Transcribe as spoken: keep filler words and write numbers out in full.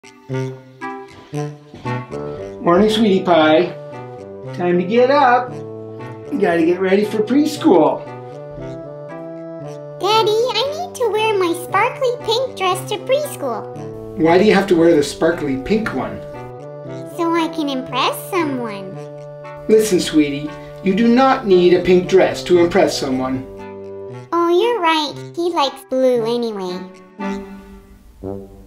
Morning, sweetie pie. Time to get up. You gotta get ready for preschool. Daddy, I need to wear my sparkly pink dress to preschool. Why do you have to wear the sparkly pink one? So I can impress someone. Listen, sweetie, you do not need a pink dress to impress someone. Oh, you're right. He likes blue anyway.